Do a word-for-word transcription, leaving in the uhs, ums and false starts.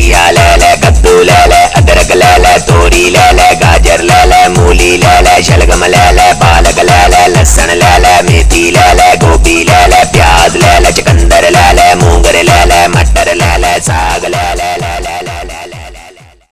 घिया ले ले, कद्दू ले ले, अदरक ले ले, तोरी ले ले, गाजर ले ले, मूली ले ले, शलगम ले